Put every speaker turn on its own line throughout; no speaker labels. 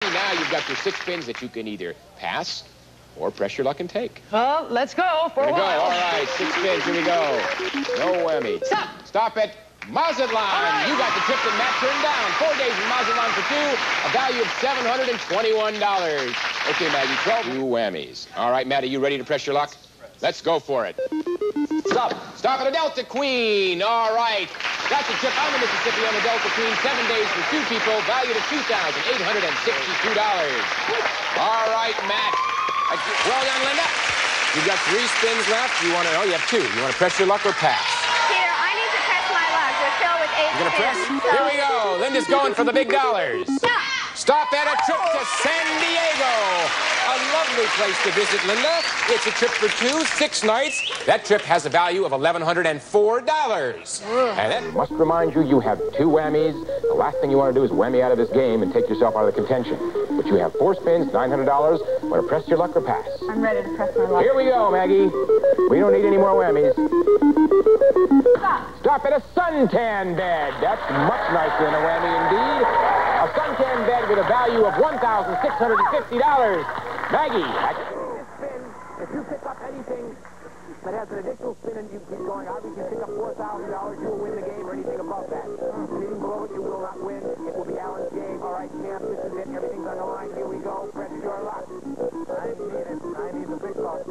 now you've got your 6 spins that you can either pass or press your luck and take.
Well, let's go for a while.
All right, 6 spins. Here we go. No whammy.
Stop.
Stop it. Mazatlan.
Right.
You got the trip that Matt turned down. 4 days in Mazatlan for 2, a value of $721. Okay, Maggie, 2 whammies. All right, Matt, are you ready to press your luck? Let's go for it.
Stop.
Stop at a Delta Queen. All right. Got the trip on the Mississippi on the Delta Queen. 7 days for 2 people, valued at $2,862. All right, Matt. Well done, Linda. You've got 3 spins left. You want to? Oh, you have 2. You want to press your luck or pass?
Peter, I need to press my luck. We're still with 8
You're gonna press?
spins. So...
Here we go. Linda's going for the big dollars.
Stop.
Stop at a trip to San Diego. A lovely place to visit, Linda. It's a trip for 2, 6 nights. That trip has a value of $1,104. And then must remind you, you have 2 whammies. The last thing you want to do is whammy out of this game and take yourself out of the contention. But you have 4 spins, $900. Want to press your luck or pass?
I'm ready to press my luck.
Here we go, Maggie. We don't need any more whammies.
Stop.
Stop at a suntan bed. That's much nicer than a whammy indeed. A suntan bed with a value of $1,650. Maggie. If you pick up anything that has an additional spin and you keep going, obviously you pick up $4,000, you will win the game or anything above that. Anything below it, you will not win. It will be Alan's game. All right, champ, this is it. Everything's on the line. Here we go. Press your luck. I need it. I need the big buck.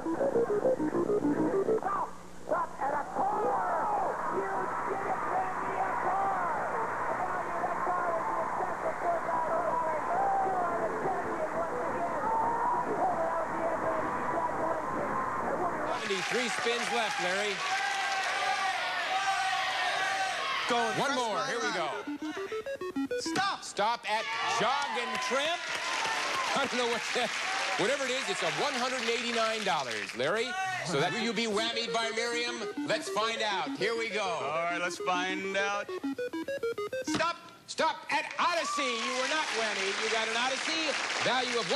Stop! Stop at a car! You did it, Randy, a car! That car is in excess of $4,000. You are the champion once again. Pull out the end of it. Congratulations. 73 spins left, Larry. Going. One more. Here we go. Stop. Stop at Jog and Tramp. I don't know what that... Whatever it is, it's a $189, Larry. So that will you be whammied by Miriam? Let's find out. Here we go.
All right, let's find out. Stop.
Stop at Odyssey. You were not whammied. You got an Odyssey. Value of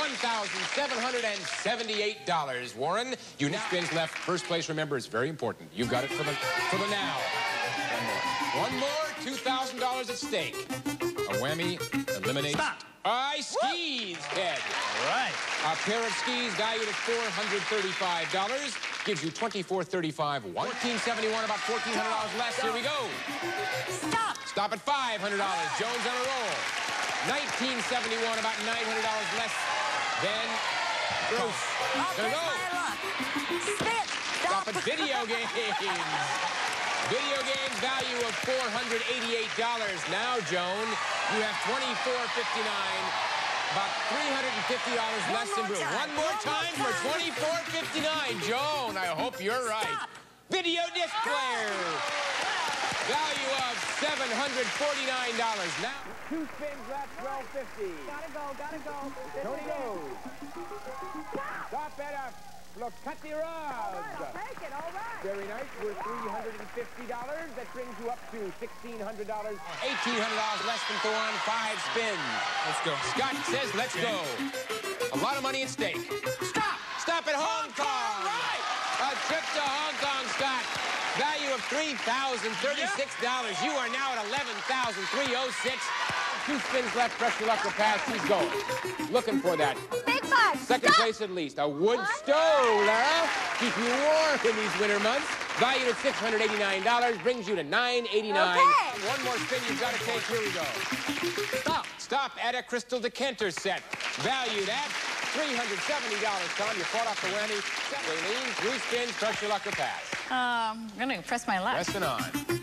$1,778. Warren, you now spins left. First place, remember, is very important. You got it for the now. One more. $2,000 at stake. A whammy eliminates...
Stop.
Skis, Ted.
All right.
A pair of skis valued at $435 gives you $2,435. $1,471, about $1,400 less. Here we go.
Stop.
Stop at $500. Jones on a roll. $1,971, about $900 less than Bruce. Gonna go.
Spin.
Stop at video games. Video games value of $488. Now, Joan, you have $2,459, about $350 less than Bruce. One more time for $2,459. Joan, I hope you're right.
Stop.
Video disc player. Value of $749. Now, 2 spins left, $1,250.
Gotta go.
Tony goes. Stop at a Flocati Rod.
I'll take it, all right.
Very nice. Worth $350. That brings you up to $1,600. $1,800 less than Thorne. 5 spins.
Let's go.
Scott says, let's go. A lot of money at stake. Stop! Stop at Hong Kong.
Right.
A trip to Hong Kong, Scott. Value of $3,036. You are now at $11,306. 2 spins left. Press your luck to pass. He's going. Looking for that.
Big bucks.
Second place at least. A wood stove, Lara. Keep you warm in these winter months. Valued at $689. Brings you to $989.
Okay.
One more spin you've got to take. Here we go. Stop. Stop at a crystal decanter set. Valued at $370, Tom. You fought off the whammy. Raylene, 3 spins. Press your luck to pass.
I'm gonna press my luck.
Pressing on.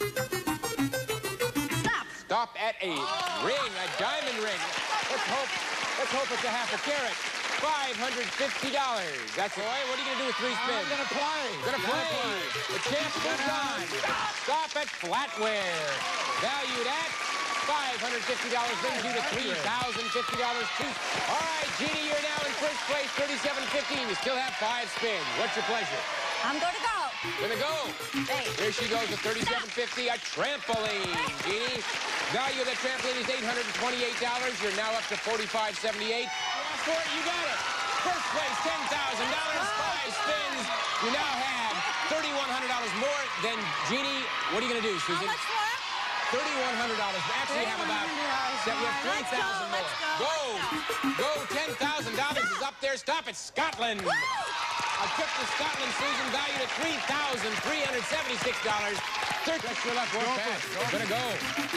Stop at a ring, a diamond ring. Let's hope it's a half a carat. $550. That's it. What are you gonna do with 3 spins?
I'm gonna play.
Gonna play. The champ moves on. Stop at flatware. Valued at $550. Brings you to $3,050. All right, Jeannie, you're now in first place, $37.50. You still have 5 spins. What's your pleasure?
I'm gonna go.
Gonna go.
Hey.
Here she goes at $37.50. A trampoline, Jeannie. Value of that trampoline is $828. You're now up to $45.78. Ask for it, you got it. First place, $10,000. 5 spins. You now have $3,100 more than Jeannie. What are you gonna do, Susan?
How much more?
$3,100. Actually, you have about you have 3,000 more. Go. $10,000 is up there. Stop it, Scotland. A trip to Scotland, Susan, valued at $3,376. Search your luck. Gonna go.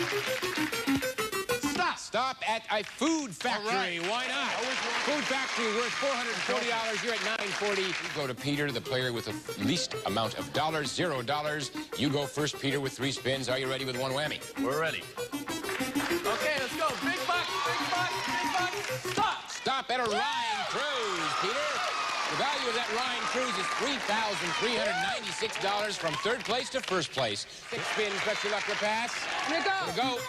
Stop at a food factory. Right. Why not? Food factory worth $440. You're at $940. You go to Peter, the player with the least amount of dollars, $0. You go first, Peter, with 3 spins. Are you ready with one whammy?
We're ready. Okay, let's go. Big bucks, big bucks, big bucks. Stop.
Stop at a Rhine cruise, Peter. The value of that Rhine cruise is $3,396 from 3rd place to 1st place. 6 spins. Press your luck to pass.
Here
Gonna go.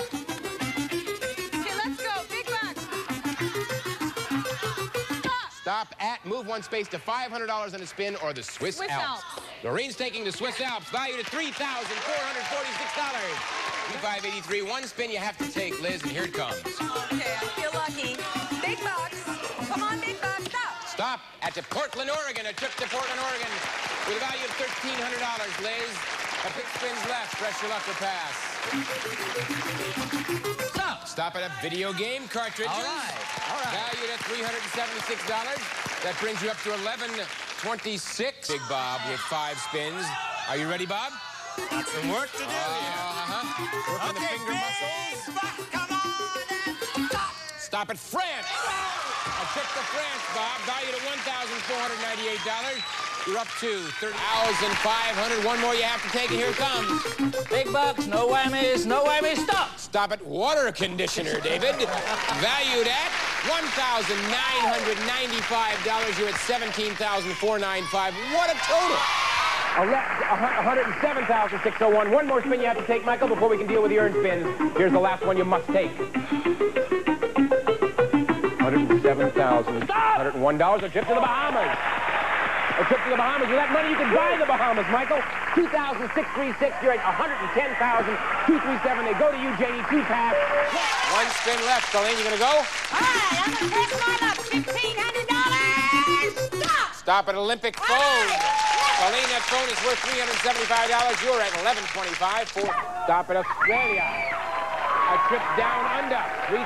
Stop at, move 1 space to $500 on a spin or the Swiss Alps. Lorraine's taking the Swiss Alps, valued at $3,446. $583, 1 spin you have to take, Liz, and here it comes.
Okay, I feel lucky. Big bucks. Come on, big bucks. Stop.
Stop at the Portland, Oregon. A trip to Portland, Oregon with a value of $1,300, Liz. A 6 spins left. Press your luck to pass. Stop at a video game cartridge.
All right.
Valued at $376. That brings you up to $1,126. Big Bob with 5 spins. Are you ready, Bob?
Got some work to do here.
Working the finger muscles.
Come on and stop.
Stop at France. A trip to France, Bob. Valued at $1,498. You're up to $30,500. 1 more you have to take, and here it comes.
Big bucks, no whammies, stop.
Stop at water conditioner, David. Valued at $1,995. You're at $17,495. What a total. $107,601. 1 more spin you have to take, Michael, before we can deal with the earned spins. Here's the last one you must take. $107,101. A trip to the Bahamas. A trip to the Bahamas. With that money, you can buy the Bahamas, Michael. $2,636. You're at $110,237. They go to you, Janie. 2 pass. 1 spin left. Colleen, you going to go?
All right, I'm going to take them all up. $1,500. Stop.
Stop at Olympic phone. Colleen, that phone is worth $375. You're at $1,125. Stop at Australia. A trip down under.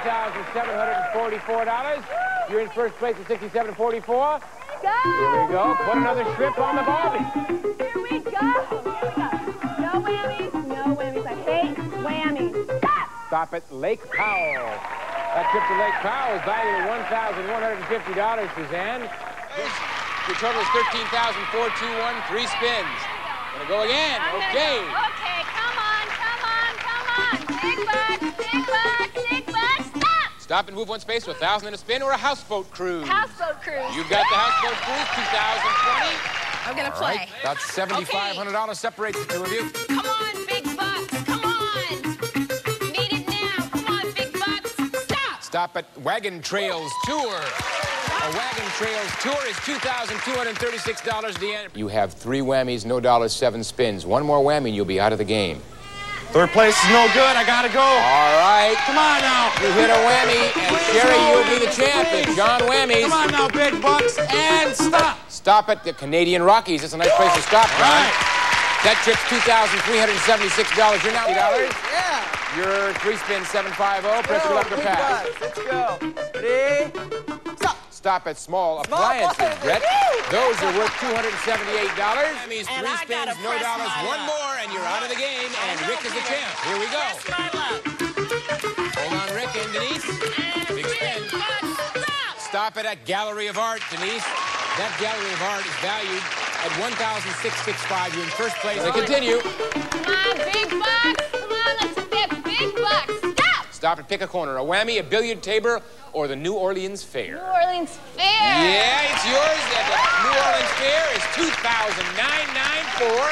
$3,744. You're in 1st place at $6,744.
Go.
Here we go. Put another strip on the Barbie.
Here we go. No whammies. No whammies. I hate whammies. Stop.
Stop at Lake Powell. That trip to Lake Powell is valued at $1,150, Suzanne. Your total is $13,421. 3 spins. Gonna go again. Okay.
Okay, come on. Big bucks, big bucks, big bucks. Stop.
Stop and move 1 space to $1,000 in a spin or a houseboat cruise.
Houseboat cruise.
You've got the houseboat cruise, $2,020.
I'm going to play.
Right. That's $7,500 separates the 2 of you.
Come on, big bucks. Come on. Need it now. Come on, big bucks. Stop.
Stop at Wagon Trails Tour. A Wagon Trails Tour is $2,236 at the end. You have 3 whammies, no dollars, 7 spins. 1 more whammy and you'll be out of the game.
3rd place is no good. I gotta go.
All right.
Come on now.
You hit a whammy, and Sherry, you'll be the champ. It's John Whammies.
Come on now, big bucks, and stop.
Stop at the Canadian Rockies. That's a nice place to stop, John.
Right.
That trip's $2,376. You're now $80.
Yeah.
Your 3 spins, 750. Press your luck to pass.
Let's go. Ready? Stop.
Stop at Small Appliances, Brett. Those are worth $278. Whammies, 3 spins, no dollars. 1 more, and you're out of the game. And Rick is the champ. Here we go. Hold on, Rick and Denise. Big spin. Stop at a Gallery of Art, Denise. That Gallery of Art is valued at $1,665. You're in 1st place. They continue.
Come on, big bucks. Come on, let's get big bucks. Stop.
Stop and pick a corner. A whammy, a billiard table, or the New Orleans Fair.
New Orleans Fair.
Yeah, it's yours. The New Orleans Fair is $2,994.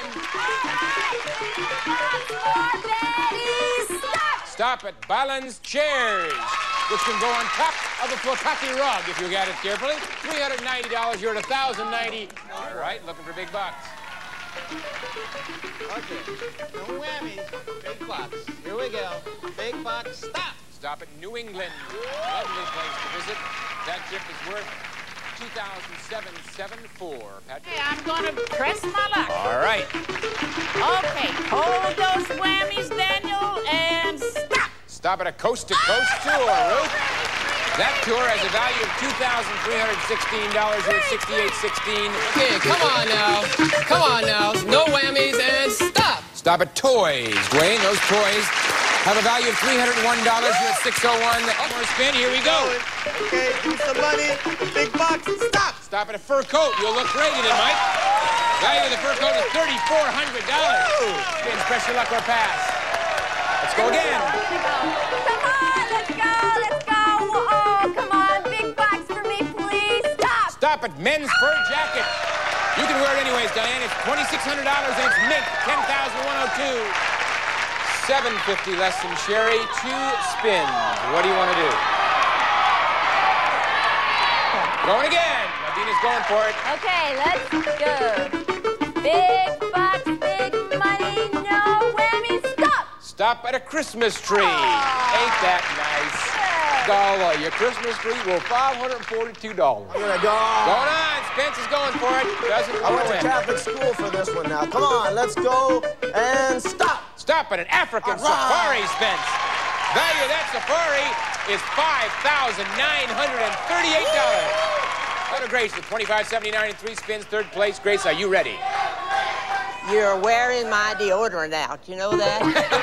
Stop at Balance Chairs, which can go on top of a Flocati rug if you got it carefully. $390. You're at $1,090. All right, looking for big bucks.
Okay. No whammies. Big bucks. Here we go. Big bucks. Stop.
Stop at New England. Lovely place to visit. That trip is worth 2,774. Patrick.
Okay, I'm going to press my luck.
All right.
Okay, hold those whammies, Daniel, and stop.
Stop at a coast-to-coast tour, Ruth. That tour has a value of $2,316. You're at 68.16.
Okay, come on now. Come on now. No whammies and stop.
Stop at toys, Dwayne. Those toys have a value of $301. You're at 601. One more spin. Here we go.
Okay, do some money. Big bucks. Stop.
Stop at a fur coat. You'll look great in it, Mike. Value of the fur coat is $3,400. Spin, press your luck or pass. Let's go again.
Come on, let's go, let's go. Oh, come on, big bucks for me, please. Stop.
Stop at men's fur jacket. You can wear it anyways, Diane. It's $2,600 and it's mint. 10,102. $750 less than Sherry. 2 spins. What do you want to do? Going again. Nadina's going for it.
Okay, let's go. Big bucks, big money, no whammies. Stop.
Stop at a Christmas tree. Ain't that nice? Dollar. Your Christmas tree will $542.
You're a dog.
Going on. Spence is going for it. Doesn't
I
want
went
to
to
win.
Catholic school for this one now. Come on, let's go and stop.
Stop at an African
All right.
safari, Spence. Value of that safari is $5,938. Go to Grace with $25.79 and 3 spins. Third place. Grace, are you ready?
You're wearing my deodorant out. You know that?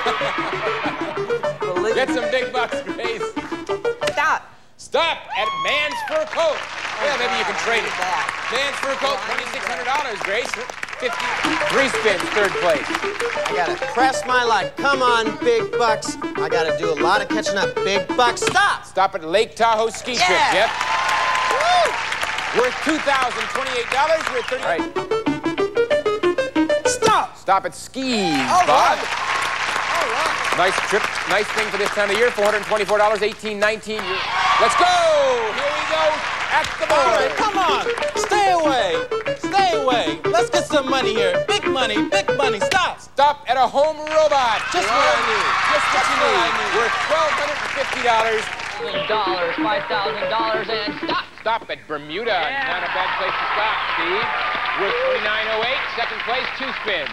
Get some big bucks, Grace.
Stop.
Stop at man's fur coat. Well, maybe you can trade it. Man's fur coat, $2,600, Grace. 53 spins, third place.
I gotta press my luck. Come on, big bucks. I gotta do a lot of catching up. Big bucks. Stop.
Stop at Lake Tahoe ski trip.
Yeah.
Yep. Worth $2,028. You're at 30. All right.
Stop.
Stop at skis,
All
Bob.
right. All right.
Nice trip, nice thing for this time of year. $424, 1819. Let's go. Here we go at the
All
board.
right, come on. Stay away. Stay away. Let's get some money here. Big money, big money. Stop.
Stop at a home robot.
Just what I need.
Just what you
what I
need.
need.
Worth $1,250.
$5,000 and stop.
Stop at Bermuda. Not a bad place to stop, Steve. Worth $29.08. Second place, 2 spins.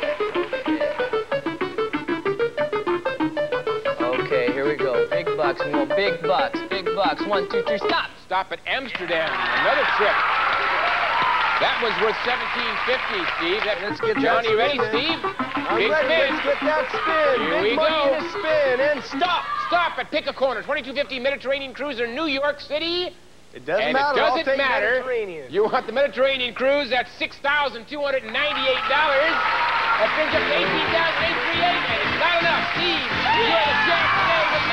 Okay, here we go. Big bucks, more big bucks, big bucks. 1, 2, 3, stop.
Stop at Amsterdam. Another trip. That was worth $17.50, Steve.
Let's get
Johnny,
that
ready,
spin,
Steve?
I'm
Big
ready.
spin.
Let's get that spin.
Here
big
we
money
go.
in a spin and stop.
Stop at Pick a Corner. 2250 Mediterranean Cruiser, New York City.
It doesn't
And
matter.
it
I'll
doesn't
take
matter.
Mediterranean.
You want the Mediterranean cruise, that's $6,298. That brings up to $18,838, and it's not enough. Steve, you're the champ today with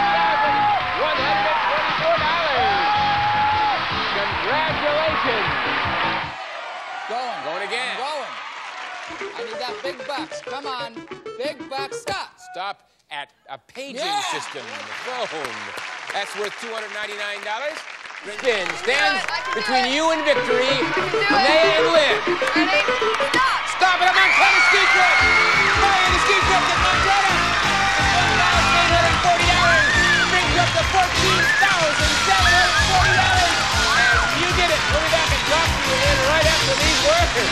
$19,124. Congratulations. Going again.
Going. I need that big bucks. Come on. Big bucks. Stop.
Stop at a paging
Yeah.
system, the phone. That's worth $299. Spin stands between you and victory. Renee and Lynn.
Ready? Stop.
Stop at a Montana ski trip. Buy the ski trip at Montana. $1,840. Brings up to $14,740. And you did it. We'll be back and talk to you in right after these words.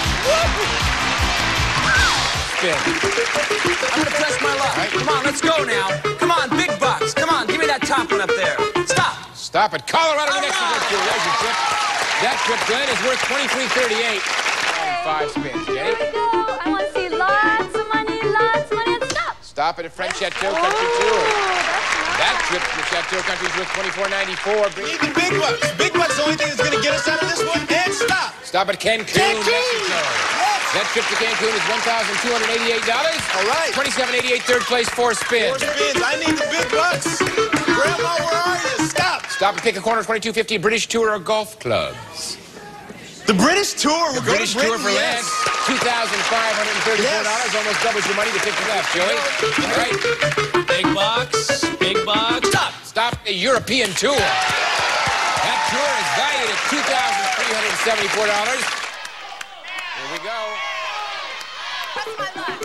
Spin.
I'm gonna press my luck.
Right.
Come on, let's go now. Come on, big bucks. Come on, give me that top one up there. Stop.
Stop at Colorado, New
All
Mexico.
right.
There's your trip. That trip, Glenn, is worth $23.38. And 5 spins.
Here
Jenny?
we go. I want to see lots of money, and stop.
Stop at a French Chateau Country
Ooh,
Tour.
that's
That
nice.
trip to Chateau Country is worth $24.94.
Need the big bucks. Big bucks the only thing that's going to get us out of this one. And stop.
Stop at Cancun, Mexico. That trip to Cancun is $1,288.
All right.
$27.88, third place, 4 spins.
4 spins. I need the big bucks. Grandma, where are you? Stop.
Stop and pick a corner, 2250 British Tour or golf clubs.
The British Tour.
The British Tour for Lance, $2,534.
Yes.
Almost doubles your money to 50 left, Joey. All right.
Big bucks. Big bucks. Stop.
Stop the European Tour. That tour is valued at $2,374. Here we go.
Press my luck.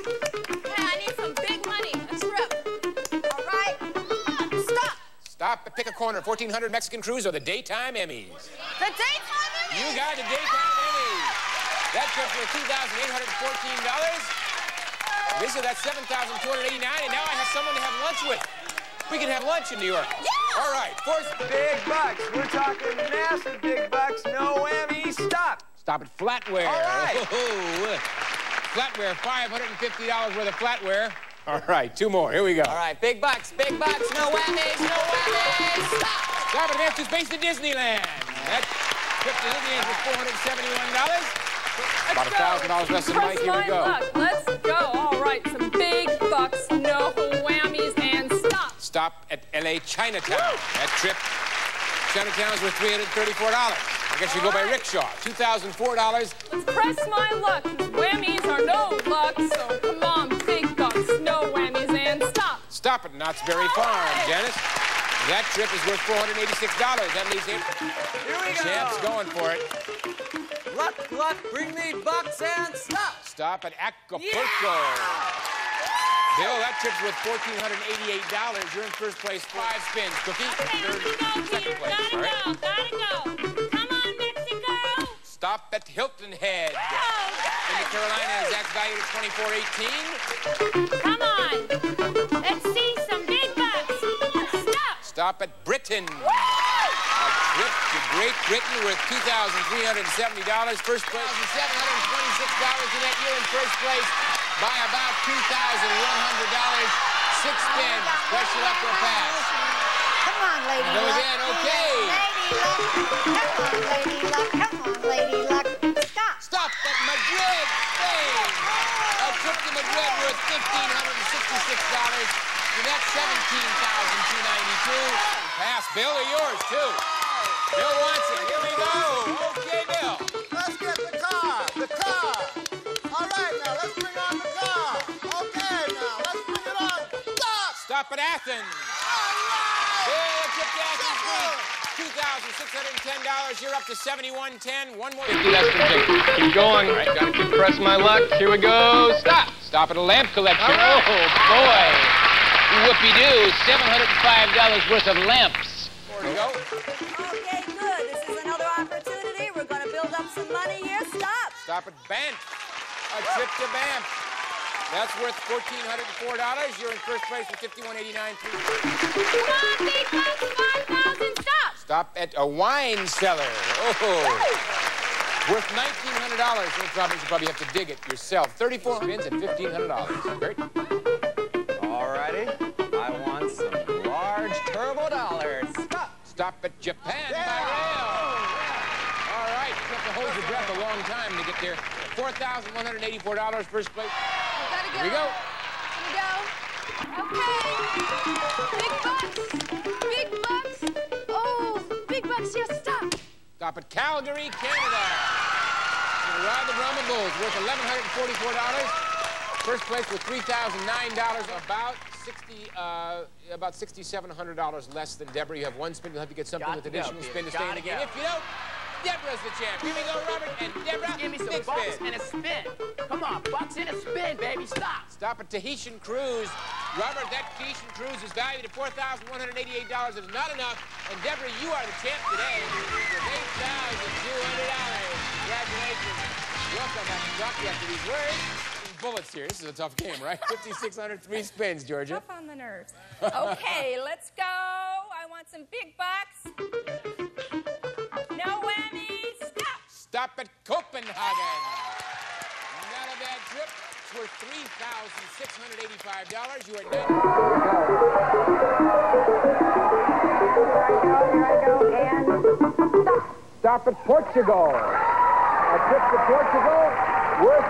Okay, I need some big money. A trip. All right. Stop.
Stop at pick a corner, 1,400 Mexican Cruise or the Daytime Emmys.
The daytime Emmys.
You got the Daytime Emmys. That trip's worth $2,814. Lisa, that's $7,289, and now I have someone to have lunch with. We can have lunch in New York.
Yeah.
All right, fourth.
Big bucks. We're talking massive big bucks. No whammy. Stop.
Stop at flatware.
All right.
Oh, flatware, $550 worth of flatware. All right, two more. Here we go.
All right, big bucks, no whammies, no whammies. Stop.
Stop at Nancy's Space to Disneyland. That trip to Disneyland was $471. About $1,000 less than Mike. Here we go.
Let's go. All right, some big bucks, no whammies, and stop.
Stop at L.A. Chinatown. That trip, Chinatown's worth $334. I guess you go by rickshaw. $2,004.
Let's press my luck. Whammies are no luck, so come on, big bucks, no whammies, and stop.
Stop at Knott's Berry Farm, Janice. That trip is worth $486. That leaves him.
Here we go.
Champ's going for it.
Luck, bring me bucks and stop.
Stop at Acapulco.
Yeah.
Bill, that trip's worth $1,488. You're in first place. 5 spins. Cookie, second place. All right.
Gotta go. Come on, Mexico.
Stop at Hilton Head. In the Carolinas, that's valued at $24.18.
Come on. Let's see some big bucks. Stop.
Stop at Britain. A trip to Great Britain worth $2,370. First place is $726. And that you're in first place by about $2,100. 6 spins. Pressure up for a pass.
Come on, Lady
Go
Luck.
again, okay.
Lady Luck. Come on, Lady Luck. Stop.
Stop at Madrid, Spain. A trip to Madrid worth $1,566. And that's $17,292. Pass. Bill, are yours, too. Bill wants it. Here we go. Okay, Bill.
Let's get the car. The car. All right, now, let's bring on the car. Okay, now, let's bring it on. Stop.
Stop at Athens. Bill, a trip to Athens, Greece. $2,610. You're up to $7,110. One more.
50 less than 50. Keep going. All right, gotta keep press my luck. Here we go. Stop.
Stop at a lamp collection.
Oh, boy. Whoopie-doo. $705 worth of lamps.
There you go.
Okay, good. This is another opportunity. We're going to build up some money here. Stop.
Stop at Banff. A trip to Banff. That's worth $1,404. You're in first place with $5,189.
Come on, big bucks, 5,000. Stop.
Stop at a wine cellar. Worth $1,900. No problem. You probably have to dig it yourself. 34 spins at $1,500. Great.
All righty. I want some large turbo dollars. Stop.
Stop at Japan by rail. All right. You have to hold your breath a long time to get there. $4,184. First place.
Gotta go.
Here we go.
Okay. Big bucks. Oh, big bucks. Yes, stop.
Stop at Calgary, Canada. To ride the Brahma Bulls, worth $1,144. First place with $3,009. About $6,700 less than Deborah. You have one spin. You'll have to get something with additional spin to stay in the game. If you don't, Deborah's the champ. Here we go, Robert and Deborah.
Give me some
big
bucks
spin.
and a spin. Come on, bucks and a spin, baby. Stop.
Stop at Tahitian Cruise. Robert, that Tahitian Cruise is valued at $4,188. It's not enough. And Deborah, you are the champ today with $8,200. Congratulations. Welcome back to talk to you after these words. Bullets here. This is a tough game, right? 5,600, 3 spins, Georgia.
Tough on the nerves. Okay, let's go. I want some big bucks. No whammies. Stop.
Stop at Copenhagen. Not a bad trip. It's worth $3,685. You are done. Stop at Portugal. A trip to Portugal worth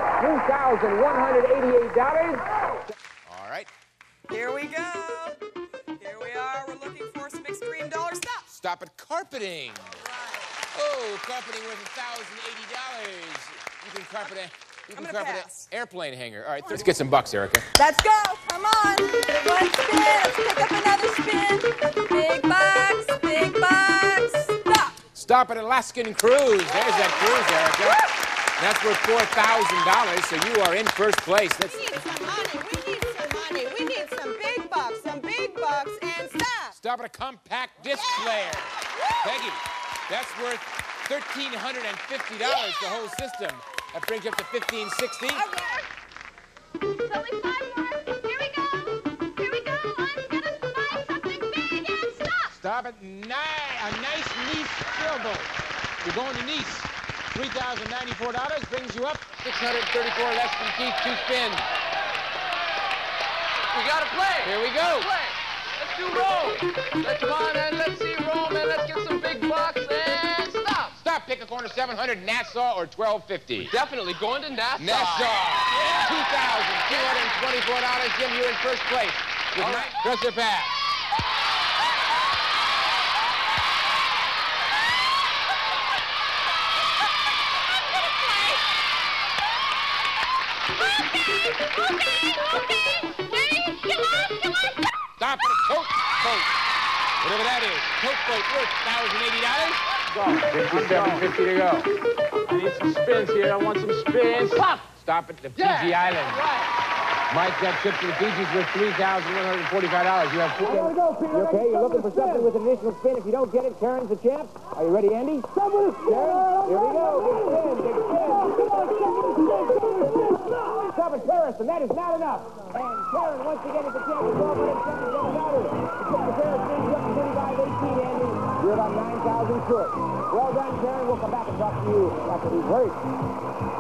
$3,188. All right.
Here we go. Here we are. We're looking for some extreme dollar stuff.
Stop at carpeting. Oh, carpeting worth $1,080. You can carpet a... You can carpet an airplane hanger. All right, let's get some bucks, Erica.
Let's go. Come on. One spin. Let's pick up another spin. Big bucks. Big bucks. Stop.
Stop at Alaskan Cruise. There's that cruise, Erica. That's worth $4,000, so you are in first place.
We need some money. We need some money. We need some big bucks, and stop.
Stop at a compact disc player. Peggy, that's worth $1,350, the whole system. That brings you up to $1,560.
It's only 5 more. Here we go. Here we go. I'm gonna buy something big and stop.
Stop at a nice Nice sailboat. You're going to Nice. $3,094 brings you up $634 less than Keith. 2 spins.
We gotta play.
Here we go.
Let's do Rome. Let's come on and let's see Rome and let's get some big bucks and stop.
Stop. Pick a corner. 700 Nassau or 1250.
Definitely going to Nassau.
Nassau.
Yeah.
$2,224. Jim, you're in first place. With
All right.
Press your pass. Stop at a Coach boat. Whatever that is. Coach boat worth $1,080. Go. 57.50 to go. I need some spins here. I want some spins. Stop. Stop at the Fiji Islands.
Right.
Mike got trips to the Fijis with $3,145. You have 4. You okay? You're looking for something with an additional spin. If you don't get it, Karen's the champ. Are you ready, Andy? Karen, here we go. Big spin. Stop at Paris, and that is not enough. And Karen, once again, is the champ with $1,277. The Paris brings you up to 35.18, Andy. You're about 9,000 short. Well done, Karen. We'll come back and talk to you after these breaks.